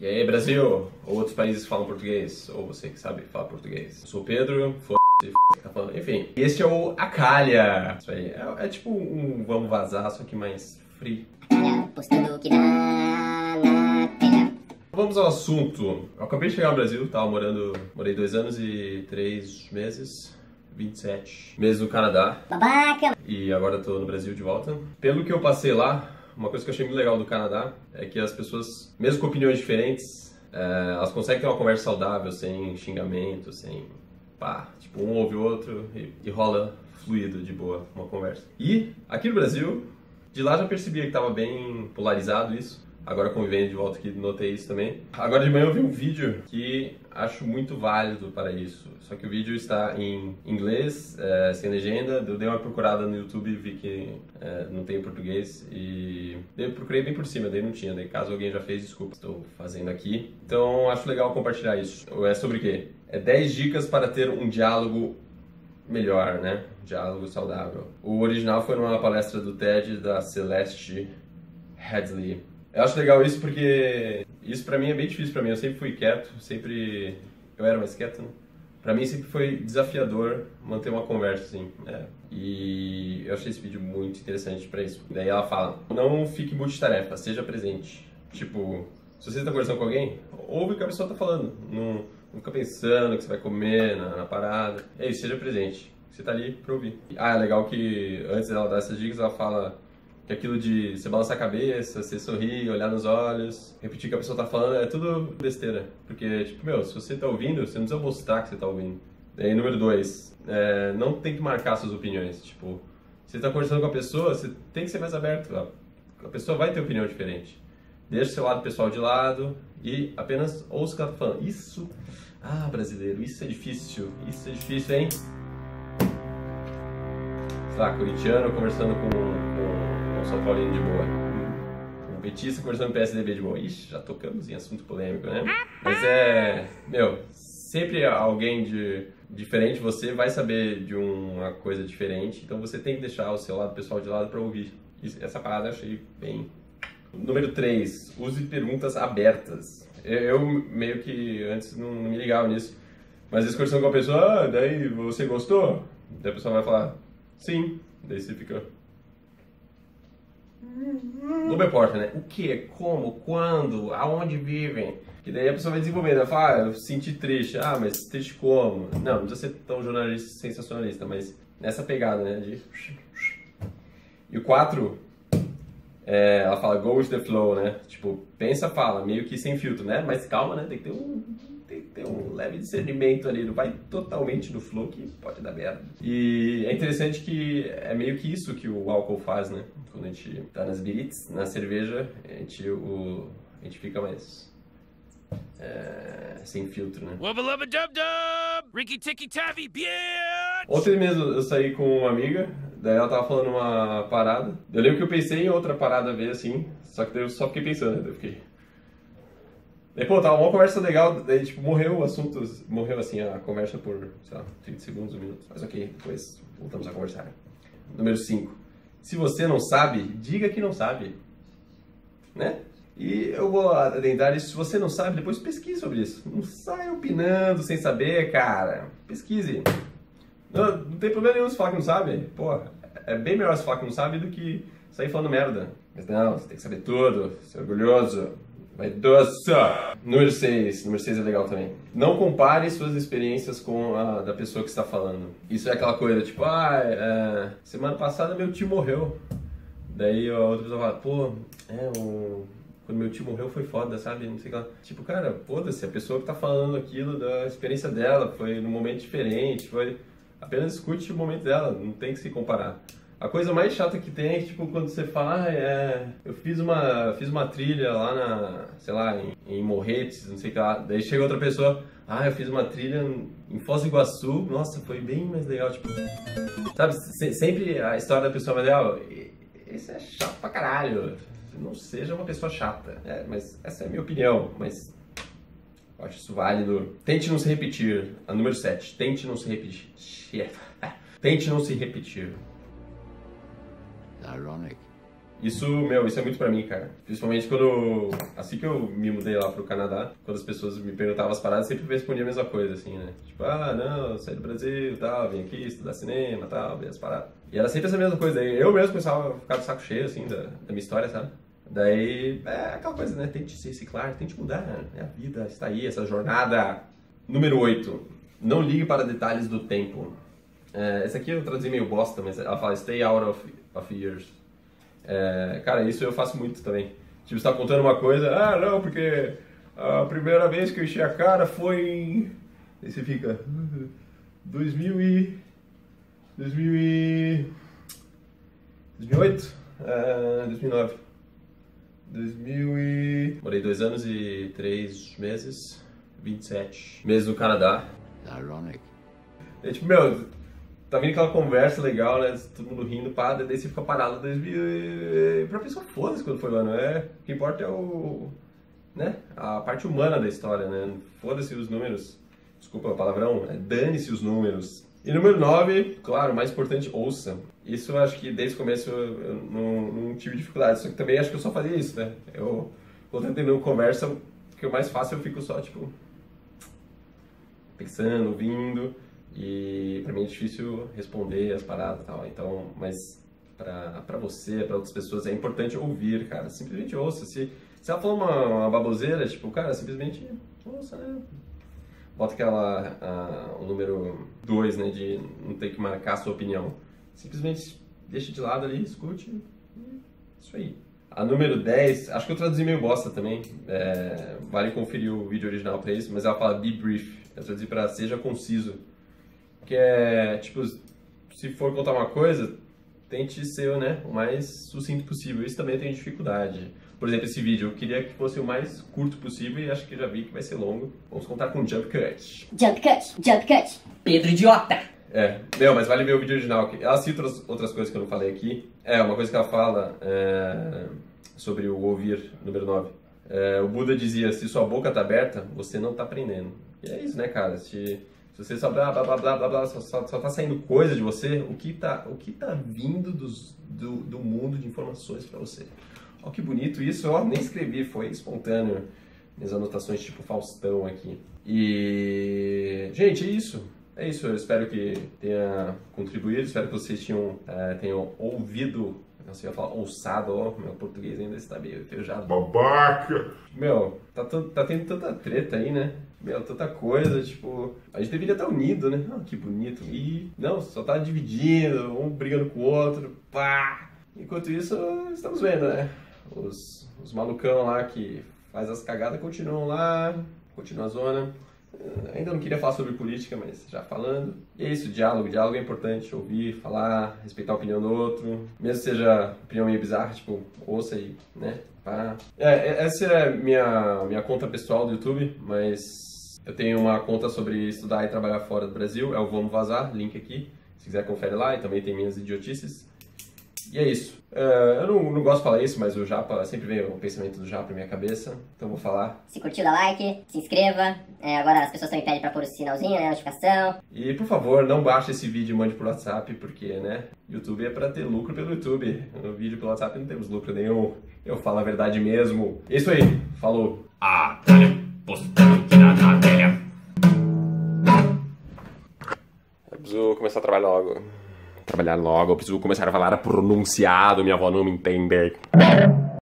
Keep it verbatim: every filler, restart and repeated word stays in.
E aí, Brasil? Ou outros países que falam português? Ou você que sabe falar português? Eu sou o Pedro, foda-se, f***, tá falando. Enfim, este é o Acalha. Isso aí, é, é tipo um vamos vazar, só que mais free. Postando que dá na telha. Vamos ao assunto. Eu acabei de chegar no Brasil, tava morando, morei dois anos e três meses, vinte e sete meses no Canadá. Babaca! E agora tô no Brasil de volta. Pelo que eu passei lá, uma coisa que eu achei muito legal do Canadá é que as pessoas, mesmo com opiniões diferentes, é, elas conseguem ter uma conversa saudável, sem xingamento, sem pá, tipo, um ouve o outro e, e rola fluido, de boa, uma conversa. E aqui no Brasil, de lá já percebia que tava bem polarizado isso. Agora convivendo de volta aqui, notei isso também. Agora de manhã eu vi um vídeo que acho muito válido para isso. Só que o vídeo está em inglês, é, sem legenda. Eu dei uma procurada no YouTube e vi que é, não tem em português. E eu procurei bem por cima, daí não tinha. Daí caso alguém já fez, desculpa, estou fazendo aqui. Então acho legal compartilhar isso. É sobre o quê? É dez dicas para ter um diálogo melhor, né? Um diálogo saudável. O original foi numa palestra do TED da Celeste Headley. Eu acho legal isso porque isso pra mim é bem difícil pra mim. Eu sempre fui quieto, sempre... Eu era mais quieto, né? Pra mim sempre foi desafiador manter uma conversa, assim, né? E eu achei esse vídeo muito interessante pra isso. Daí ela fala, não fique multitarefa, seja presente. Tipo, se você tá conversando com alguém, ouve o que a pessoa tá falando. Não, não fica pensando o que você vai comer na, na parada. É isso, seja presente. Você tá ali pra ouvir. Ah, é legal que antes dela dar essas dicas, ela fala... que aquilo de você balançar a cabeça, você sorrir, olhar nos olhos, repetir o que a pessoa tá falando, é tudo besteira. Porque, tipo, meu, se você tá ouvindo, você não precisa mostrar que você tá ouvindo. Daí, número dois, é, não tem que marcar suas opiniões. Tipo, você tá conversando com a pessoa, você tem que ser mais aberto. A pessoa vai ter opinião diferente. Deixa o seu lado pessoal de lado e apenas ouça o que ela tá falando. Isso, ah, brasileiro, isso é difícil, isso é difícil, hein? Sei lá, corintiano conversando com... com São Paulino de boa. Um petista conversando com o P S D B de boa. Ixi, já tocamos em assunto polêmico, né? Mas é... Meu, sempre alguém de, diferente de você vai saber de uma coisa diferente. Então você tem que deixar o seu lado pessoal de lado para ouvir. Essa parada eu achei bem... Número três. Use perguntas abertas. Eu meio que antes não, não me ligava nisso. Mas às vezes conversando com a pessoa, ah, daí você gostou? Daí a pessoa vai falar, sim. Daí você fica... Não me importa, né? O que, como, quando, aonde vivem. Que daí a pessoa vai desenvolvendo, ela fala, ah, eu senti triste. Ah, mas triste como? Não, não precisa ser tão jornalista, sensacionalista, mas nessa pegada, né? De... E o quatro, é, ela fala, go with the flow, né? Tipo, pensa, fala, meio que sem filtro, né? Mas calma, né? Tem que ter um, tem que ter um leve discernimento ali, não vai totalmente no flow que pode dar merda. E é interessante que é meio que isso que o álcool faz, né? Quando a gente tá nas beats, na cerveja, a gente, o, a gente fica mais é, sem filtro, né? Ontem mesmo eu saí com uma amiga, daí ela tava falando uma parada. Eu lembro que eu pensei em outra parada a ver assim, só que daí eu só fiquei pensando, né? Eu fiquei... Daí, pô, tava uma conversa legal, daí tipo, morreu o assunto, morreu assim a conversa por, sei lá, trinta segundos, um minuto. Mas ok, depois voltamos a conversar. Número cinco. Se você não sabe, diga que não sabe, né? E eu vou adentrar isso, se você não sabe, depois pesquise sobre isso. Não saia opinando sem saber, cara. Pesquise. Não, não tem problema nenhum se falar que não sabe. Pô, é bem melhor se falar que não sabe do que sair falando merda. Mas não, você tem que saber tudo, ser orgulhoso. Vaidoso. Número seis. Número seis é legal também. Não compare suas experiências com a da pessoa que está falando. Isso é aquela coisa, tipo, ah, é, semana passada meu tio morreu. Daí a outra pessoa fala, pô, é, o... quando meu tio morreu foi foda, sabe? Não sei o que lá. Tipo, cara, foda-se, a pessoa que tá falando aquilo da experiência dela foi num momento diferente, foi... Apenas escute o momento dela, não tem que se comparar. A coisa mais chata que tem é que, tipo, quando você fala, ah, é, eu fiz uma, fiz uma trilha lá na, sei lá, em, em Morretes, não sei o que lá. Daí chega outra pessoa, ah, eu fiz uma trilha em Foz do Iguaçu, nossa, foi bem mais legal, tipo... Sabe, se, sempre a história da pessoa mais legal, esse é chato pra caralho, não seja uma pessoa chata. É, mas essa é a minha opinião, mas... Eu acho isso válido. Tente não se repetir. A número sete, tente não se repetir. Tente não se repetir. Ironic. Isso, meu, isso é muito pra mim, cara. Principalmente quando, assim que eu me mudei lá pro Canadá, quando as pessoas me perguntavam as paradas, sempre respondia a mesma coisa, assim, né? Tipo, ah, não, saí do Brasil, tal, vim aqui estudar cinema, tal, ver as paradas. E era sempre essa mesma coisa. Aí eu mesmo começava a ficar de saco cheio, assim, da, da minha história, sabe? Daí, é aquela coisa, né? Tente se reciclar, tente mudar, né? A vida está aí, essa jornada. Número oito. Não ligue para detalhes do tempo. É, essa aqui eu traduzi meio bosta, mas ela fala stay out of, of years. É, cara, isso eu faço muito também. Tipo, você tá contando uma coisa, ah, não, porque a primeira vez que eu enchi a cara foi em... Aí você fica... dois mil e... dois mil e... dois mil e oito? É, dois mil e nove. dois mil e... Morei dois anos e três meses, vinte e sete meses no Canadá. Ironic. É, tipo, meu, tá vindo aquela conversa legal, né? Todo mundo rindo, pá, daí você fica parado dois mil e... Pra pessoa, foda-se quando foi lá, não é? O que importa é o... né? A parte humana da história, né? Foda-se os números. Desculpa o palavrão, é dane-se os números. E número nove, claro, mais importante, ouça. Isso eu acho que desde o começo eu, eu não, não tive dificuldade, só que também acho que eu só fazia isso, né? Eu, quando eu tendo conversa, o que eu mais faço, eu fico só, tipo, pensando, ouvindo, e pra mim é difícil responder as paradas e tal, então, mas pra, pra você, pra outras pessoas, é importante ouvir, cara, simplesmente ouça. Se, se ela falou uma, uma baboseira, tipo, cara, simplesmente ouça, né? Bota aquela, a, o número dois, né, de não ter que marcar a sua opinião. Simplesmente deixa de lado ali, escute e isso aí. A número dez, acho que eu traduzi meio bosta também, é, vale conferir o vídeo original pra isso, mas ela fala be brief, eu traduzi pra seja conciso, que é, tipo, se for contar uma coisa, tente ser, né, o mais sucinto possível, isso também eu tenho dificuldade. Por exemplo, esse vídeo, eu queria que fosse o mais curto possível e acho que já vi que vai ser longo. Vamos contar com Jump Cut. Jump cut, jump cut. Pedro Idiota. É, não, mas vale ver o vídeo original. Ela cita outras, outras coisas que eu não falei aqui. É, uma coisa que ela fala é, sobre o ouvir, número nove. É, o Buda dizia, se sua boca tá aberta, você não tá aprendendo. E é isso, né, cara? Se, se você só blá, blá, blá, blá, blá, blá, só, só, só tá saindo coisa de você, o que tá, o que tá vindo dos, do, do mundo de informações pra você? Ó, que bonito isso, ó, nem escrevi, foi espontâneo. Minhas anotações tipo Faustão aqui. E... gente, é isso. É isso, eu espero que tenha contribuído, espero que vocês tenham, é, tenham ouvido, não sei, eu ia falar ouçado, ó, meu português ainda está meio enferrujado. Babaca! Meu, tá, tá tendo tanta treta aí, né? Meu, tanta coisa, tipo, a gente deveria estar unido, né? Ah, que bonito. E, não, só tá dividindo, um brigando com o outro, pá! Enquanto isso, estamos vendo, né? Os, os malucão lá que faz as cagadas continuam lá, continua a zona. Ainda não queria falar sobre política, mas já falando. E é isso, diálogo. Diálogo é importante, ouvir, falar, respeitar a opinião do outro. Mesmo que seja opinião meio bizarra, tipo, ouça aí, né? Pá. É, essa é minha minha conta pessoal do YouTube, mas eu tenho uma conta sobre estudar e trabalhar fora do Brasil, é o Vamos Vazar, link aqui. Se quiser, confere lá, e também tem minhas idiotices. E é isso. Uh, eu não, não gosto de falar isso, mas o Japa, sempre vem o pensamento do Japa na minha cabeça, então vou falar. Se curtiu, dá like, se inscreva. É, agora as pessoas também pedem pra pôr o sinalzinho, né, notificação. E por favor, não baixe esse vídeo e mande por WhatsApp, porque, né, YouTube é pra ter lucro pelo YouTube. No vídeo pelo WhatsApp não temos lucro nenhum. Eu falo a verdade mesmo. É isso aí. Falou. Ah, tá postando aqui na, na telha. Eu preciso começar a trabalhar logo. Trabalhar logo, eu preciso começar a falar pronunciado, minha avó não me entende.